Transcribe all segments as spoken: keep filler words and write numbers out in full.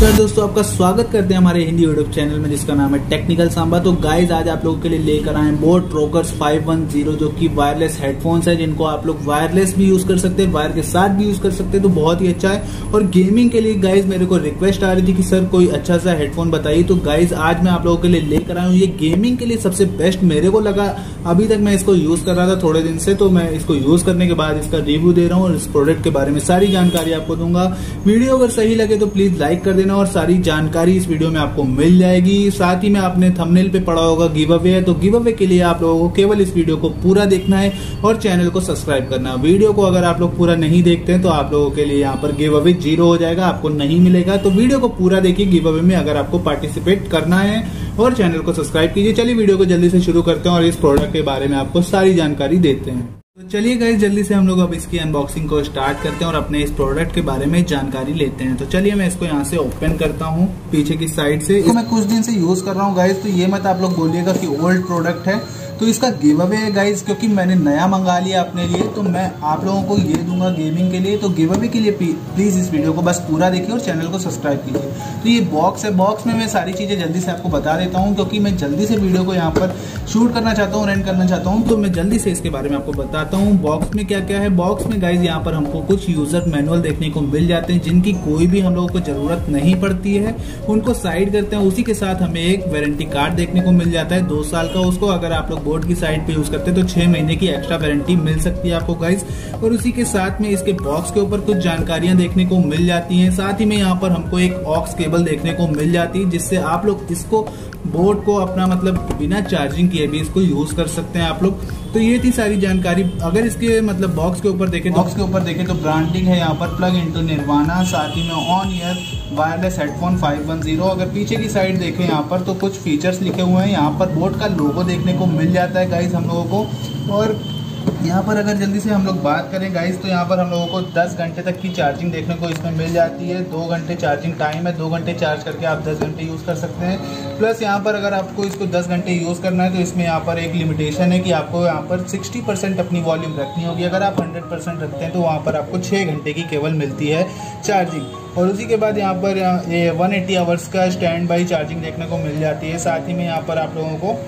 नमस्कार दोस्तों, आपका स्वागत करते हैं हमारे हिंदी यूट्यूब चैनल में जिसका नाम है टेक्निकल सांबा। तो गाइज आज आप लोगों के लिए लेकर आए हैं boAt Rockerz five one zero, जो कि वायरलेस हेडफोन्स है जिनको आप लोग वायरलेस भी यूज कर सकते हैं, वायर के साथ भी यूज कर सकते हैं। तो बहुत ही अच्छा है। और गेमिंग के लिए गाइज मेरे को रिक्वेस्ट आ रही थी कि सर कोई अच्छा सा हेडफोन बताइए। तो गाइज आज मैं आप लोगों के लिए लेकर आया हूँ, ये गेमिंग के लिए सबसे बेस्ट मेरे को लगा। अभी तक मैं इसको यूज कर रहा था थोड़े दिन से, तो मैं इसको यूज करने के बाद इसका रिव्यू दे रहा हूँ और इस प्रोडक्ट के बारे में सारी जानकारी आपको दूंगा। वीडियो अगर सही लगे तो प्लीज लाइक कर देना और सारी जानकारी इस वीडियो में आपको मिल जाएगी। साथ ही में आपने थंबनेल पे पढ़ा होगा गिव अवे है, तो गिव अवे के लिए आप लोगों को केवल इस वीडियो को पूरा देखना है और चैनल को सब्सक्राइब करना है। वीडियो को अगर आप लोग पूरा नहीं देखते हैं तो आप लोगों के लिए यहाँ पर गिव अवे जीरो हो जाएगा, आपको नहीं मिलेगा। तो वीडियो को पूरा देखिए गिव अवे में अगर आपको पार्टिसिपेट करना है, और चैनल को सब्सक्राइब कीजिए। चलिए वीडियो को जल्दी से शुरू करते हैं और इस प्रोडक्ट के बारे में आपको सारी जानकारी देते हैं। तो चलिए गाइस जल्दी से हम लोग अब इसकी अनबॉक्सिंग को स्टार्ट करते हैं और अपने इस प्रोडक्ट के बारे में जानकारी लेते हैं। तो चलिए मैं इसको यहाँ से ओपन करता हूँ पीछे की साइड से। इसको मैं कुछ दिन से यूज कर रहा हूँ गाइस, तो ये मत आप लोग बोलिएगा कि ओल्ड प्रोडक्ट है। तो इसका गिव अवे है गाइस, क्योंकि मैंने नया मंगा लिया अपने लिए, तो मैं आप लोगों को ये दूंगा गेमिंग के लिए। तो गिव अवे के लिए प्लीज इस वीडियो को बस पूरा देखिए और चैनल को सब्सक्राइब कीजिए। तो ये बॉक्स है, बॉक्स में मैं सारी चीजें जल्दी से आपको बता देता हूँ, क्योंकि मैं जल्दी से वीडियो को यहाँ पर शूट करना चाहता हूँ, रन करना चाहता हूँ। तो मैं जल्दी से इसके बारे में आपको बताता हूँ बॉक्स में क्या क्या है। बॉक्स में गाइज यहाँ पर हमको कुछ यूजर मैनुअल देखने को मिल जाते हैं, जिनकी कोई भी हम लोगों को जरूरत नहीं पड़ती है, उनको साइड करते हैं। उसी के साथ हमें एक वारंटी कार्ड देखने को मिल जाता है दो साल का। उसको अगर आप लोग बोर्ड की साइड पे करते हैं तो छह महीने की एक्स्ट्रा वारंटी मिल सकती है आपको गाइस। और उसी के साथ में इसके बॉक्स के ऊपर कुछ जानकारियां देखने को मिल जाती हैं। साथ ही में यहाँ पर हमको एक ऑक्स केबल देखने को मिल जाती है, जिससे आप लोग इसको बोर्ड को अपना मतलब बिना चार्जिंग किए भी इसको यूज कर सकते हैं आप लोग। तो ये थी सारी जानकारी। अगर इसके मतलब बॉक्स के ऊपर देखें, बॉक्स के ऊपर देखें तो ब्रांडिंग है यहाँ पर प्लग इनटू निर्वाणा, साथ ही में on ear wireless headphone five one zero. अगर पीछे की साइड देखें यहाँ पर तो कुछ फीचर्स लिखे हुए हैं। यहाँ पर बोट का लोगो देखने को मिल जाता है गाइज हम लोगों को। और यहाँ पर अगर जल्दी से हम लोग बात करें गाइस, तो यहाँ पर हम लोगों को दस घंटे तक की चार्जिंग देखने को इसमें मिल जाती है। दो घंटे चार्जिंग टाइम है, दो घंटे चार्ज करके आप दस घंटे यूज़ कर सकते हैं। प्लस यहाँ पर अगर आपको इसको दस घंटे यूज़ करना है तो इसमें यहाँ पर एक लिमिटेशन है कि आपको यहाँ पर सिक्सटी परसेंट अपनी वॉल्यूम रखनी होगी। अगर आप हंड्रेड परसेंट रखते हैं तो वहाँ पर आपको छः घंटे की केवल मिलती है चार्जिंग। और उसी के बाद यहाँ पर ये वन एट्टी आवर्स का स्टैंड बाई चार्जिंग देखने को मिल जाती है। साथ ही में यहाँ पर आप लोगों को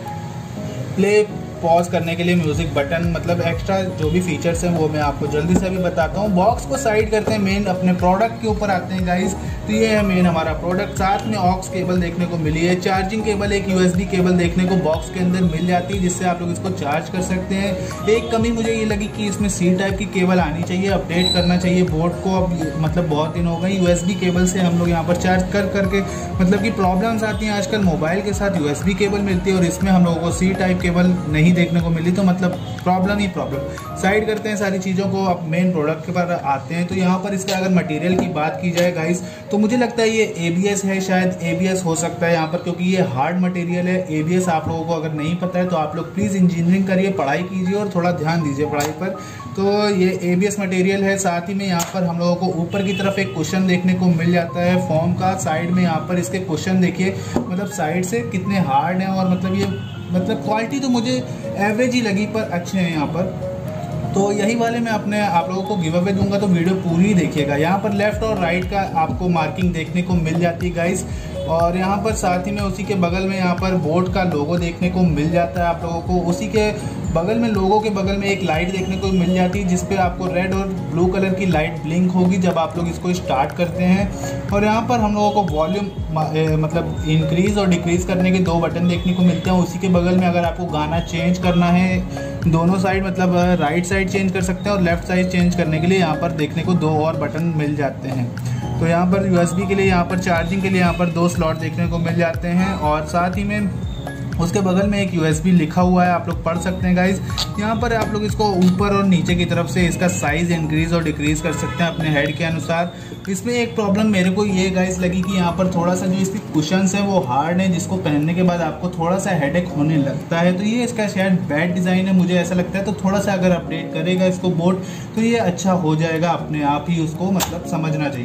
प्ले पॉज करने के लिए म्यूजिक बटन, मतलब एक्स्ट्रा जो भी फीचर्स हैं वो मैं आपको जल्दी से अभी बताता हूँ। बॉक्स को साइड करते हैं, मेन अपने प्रोडक्ट के ऊपर आते हैं गाइस। तो ये है मेन हमारा प्रोडक्ट। साथ में ऑक्स केबल देखने को मिली है, चार्जिंग केबल, एक यूएसबी केबल देखने को बॉक्स के अंदर मिल जाती है, जिससे आप लोग इसको चार्ज कर सकते हैं। एक कमी मुझे ये लगी कि इसमें सी टाइप की केबल आनी चाहिए, अपडेट करना चाहिए बोर्ड को। अब मतलब बहुत दिन हो गए यूएसबी केबल से हम लोग यहाँ पर चार्ज कर करके, मतलब कि प्रॉब्लम्स आती हैं आजकल। मोबाइल के साथ यूएसबी केबल मिलती है और इसमें हम लोगों को सी टाइप केबल नहीं देखने को मिली, तो मतलब प्रॉब्लम ही प्रॉब्लम। साइड करते हैं सारी चीज़ों को, अब मेन प्रोडक्ट के पर आते हैं। तो यहाँ पर इसके अगर मटेरियल की बात की जाए गाइस, तो मुझे लगता है ये एबीएस है, शायद एबीएस हो सकता है यहाँ पर, क्योंकि ये हार्ड मटेरियल है। एबीएस आप लोगों को अगर नहीं पता है तो आप लोग प्लीज़ इंजीनियरिंग करिए, पढ़ाई कीजिए और थोड़ा ध्यान दीजिए पढ़ाई पर। तो ये एबीएस मटेरियल है। साथ ही में यहाँ पर हम लोगों को ऊपर की तरफ एक कुशन देखने को मिल जाता है फोम का। साइड में यहाँ पर इसके कुशन देखिए, मतलब साइड से कितने हार्ड हैं, और मतलब ये मतलब क्वालिटी तो मुझे एवरेज ही लगी पर अच्छे हैं यहाँ पर। तो यही वाले मैं अपने आप लोगों को गिव अवे दूंगा, तो वीडियो पूरी देखिएगा। यहाँ पर लेफ्ट और राइट का आपको मार्किंग देखने को मिल जाती है गाइस। और यहाँ पर साथ ही में उसी के बगल में यहाँ पर बोट का लोगो देखने को मिल जाता है आप लोगों को। उसी के बगल में लोगो के बगल में एक लाइट देखने को मिल जाती है, जिसपे आपको रेड और ब्लू कलर की लाइट ब्लिंक होगी जब आप लोग इसको स्टार्ट करते हैं। और यहाँ पर हम लोगों को वॉल्यूम मतलब इंक्रीज और डिक्रीज करने के दो बटन देखने को मिलते हैं। उसी के बगल में अगर आपको गाना चेंज करना है दोनों साइड, मतलब राइट साइड चेंज कर सकते हैं और लेफ्ट साइड चेंज करने के लिए यहाँ पर देखने को दो और बटन मिल जाते हैं। तो यहाँ पर यूएसबी के लिए, यहाँ पर चार्जिंग के लिए यहाँ पर दो स्लॉट देखने को मिल जाते हैं। और साथ ही में उसके बगल में एक यूएसबी लिखा हुआ है, आप लोग पढ़ सकते हैं गाइज। यहाँ पर आप लोग इसको ऊपर और नीचे की तरफ से इसका साइज इंक्रीज और डिक्रीज कर सकते हैं अपने हेड के अनुसार। इसमें एक प्रॉब्लम मेरे को ये गाइज लगी कि यहाँ पर थोड़ा सा जो इसकी कुशन्स है वो हार्ड है, जिसको पहनने के बाद आपको थोड़ा सा हेडेक होने लगता है। तो ये इसका शायद बैड डिज़ाइन है, मुझे ऐसा लगता है। तो थोड़ा सा अगर अपडेट करेगा इसको बोर्ड तो ये अच्छा हो जाएगा, अपने आप ही उसको मतलब समझना चाहिए।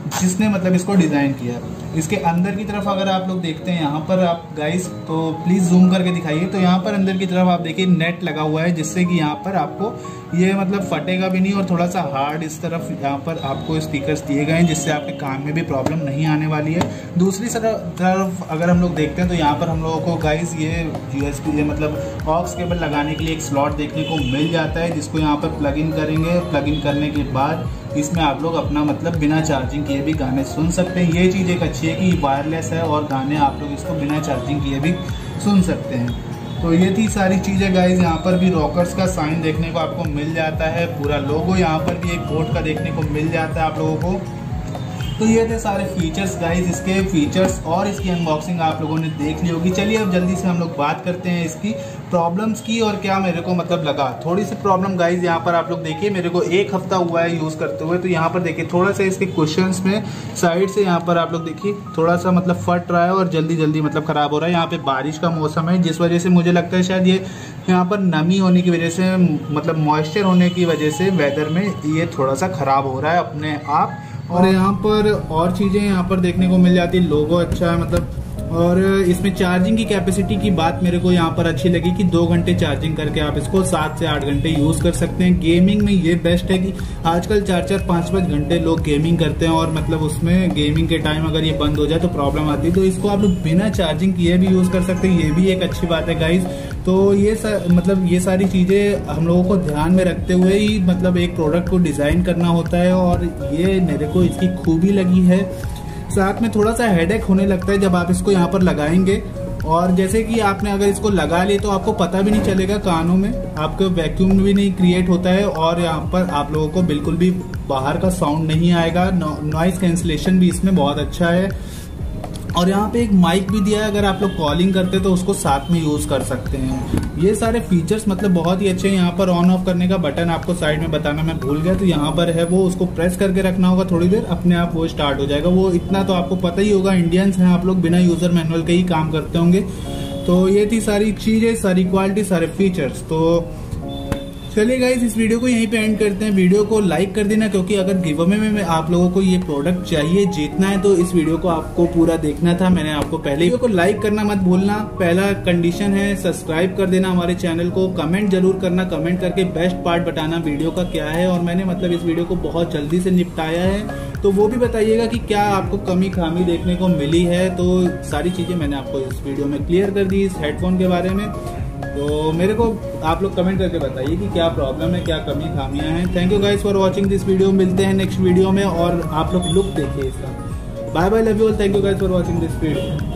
जिसने मतलब इसको डिज़ाइन किया। इसके अंदर की तरफ अगर आप लोग देखते हैं यहाँ पर आप गाइस, तो प्लीज़ जूम करके दिखाइए। तो यहाँ पर अंदर की तरफ आप देखिए नेट लगा हुआ है, जिससे कि यहाँ पर आपको ये मतलब फटेगा भी नहीं, और थोड़ा सा हार्ड इस तरफ यहाँ पर आपको स्पीकर्स दिए गए हैं, जिससे आपके कान में भी प्रॉब्लम नहीं आने वाली है। दूसरी तरफ अगर हम लोग देखते हैं तो यहाँ पर हम लोगों को गाइस ये यूएसबी ये मतलब ऑक्स केबल लगाने के लिए एक स्लॉट देखने को मिल जाता है, जिसको यहाँ पर प्लग इन करेंगे। प्लग इन करने के बाद इसमें आप लोग अपना मतलब बिना चार्जिंग किए भी गाने सुन सकते हैं। ये चीज़ एक अच्छी है कि वायरलेस है और गाने आप लोग इसको बिना चार्जिंग किए भी सुन सकते हैं। तो ये थी सारी चीज़ें गाइज। यहाँ पर भी रॉकर्स का साइन देखने को आपको मिल जाता है, पूरा लोगो यहाँ पर भी एक बोट का देखने को मिल जाता है आप लोगों को। तो ये थे सारे फीचर्स गाइज, इसके फीचर्स और इसकी अनबॉक्सिंग आप लोगों ने देख ली होगी। चलिए अब जल्दी से हम लोग बात करते हैं इसकी प्रॉब्लम्स की और क्या मेरे को मतलब लगा। थोड़ी सी प्रॉब्लम गाइज यहाँ पर आप लोग देखिए, मेरे को एक हफ्ता हुआ है यूज़ करते हुए। तो यहाँ पर देखिए थोड़ा सा इसके कुशन्स में साइड से यहाँ पर आप लोग देखिए थोड़ा सा मतलब फट रहा है और जल्दी जल्दी मतलब ख़राब हो रहा है। यहाँ पे बारिश का मौसम है, जिस वजह से मुझे लगता है शायद ये यहाँ पर नमी होने की वजह से मतलब मॉइस्चर होने की वजह से वेदर में ये थोड़ा सा ख़राब हो रहा है अपने आप। और यहाँ पर और चीज़ें यहाँ पर देखने को मिल जाती है, लोगो अच्छा है मतलब। और इसमें चार्जिंग की कैपेसिटी की बात मेरे को यहाँ पर अच्छी लगी कि दो घंटे चार्जिंग करके आप इसको सात से आठ घंटे यूज़ कर सकते हैं। गेमिंग में ये बेस्ट है कि आजकल चार चार पाँच पाँच घंटे लोग गेमिंग करते हैं, और मतलब उसमें गेमिंग के टाइम अगर ये बंद हो जाए तो प्रॉब्लम आती है। तो इसको आप लोग बिना चार्जिंग किए भी यूज़ कर सकते हैं, ये भी एक अच्छी बात है गाइज। तो ये सर, मतलब ये सारी चीज़ें हम लोगों को ध्यान में रखते हुए ही मतलब एक प्रोडक्ट को डिज़ाइन करना होता है, और ये मेरे को इसकी खूबी लगी है। साथ में थोड़ा सा हेडेक होने लगता है जब आप इसको यहाँ पर लगाएंगे, और जैसे कि आपने अगर इसको लगा लिए तो आपको पता भी नहीं चलेगा, कानों में आपको वैक्यूम भी नहीं क्रिएट होता है, और यहाँ पर आप लोगों को बिल्कुल भी बाहर का साउंड नहीं आएगा। नॉइस कैंसिलेशन भी इसमें बहुत अच्छा है। और यहाँ पे एक माइक भी दिया है, अगर आप लोग कॉलिंग करते हैं तो उसको साथ में यूज़ कर सकते हैं। ये सारे फीचर्स मतलब बहुत ही अच्छे हैं। यहाँ पर ऑन ऑफ करने का बटन आपको साइड में बताना मैं भूल गया, तो यहाँ पर है, वो उसको प्रेस करके रखना होगा थोड़ी देर, अपने आप वो स्टार्ट हो जाएगा। वो इतना तो आपको पता ही होगा, इंडियंस हैं आप लोग, बिना यूज़र मैनुअल के ही काम करते होंगे। तो ये थी सारी चीज़ें, सारी क्वालिटी, सारे फीचर्स। तो चलिए गाइस इस वीडियो को यहीं पे एंड करते हैं। वीडियो को लाइक कर देना, क्योंकि अगर गिव अवे में, में आप लोगों को ये प्रोडक्ट चाहिए, जीतना है, तो इस वीडियो को आपको पूरा देखना था। मैंने आपको पहले वीडियो को लाइक करना मत भूलना। पहला कंडीशन है सब्सक्राइब कर देना हमारे चैनल को। कमेंट जरूर करना, कमेंट करके बेस्ट पार्ट बताना वीडियो का क्या है, और मैंने मतलब इस वीडियो को बहुत जल्दी से निपटाया है, तो वो भी बताइएगा कि क्या आपको कमी खामी देखने को मिली है। तो सारी चीजें मैंने आपको इस वीडियो में क्लियर कर दी इस हेडफोन के बारे में। तो मेरे को आप लोग कमेंट करके बताइए कि क्या प्रॉब्लम है, क्या कमी खामियां हैं। Thank you guys for watching this video. मिलते हैं नेक्स्ट वीडियो में, और आप लोग लुक देखिए इसका। Bye bye, love you all, thank you guys for watching this video.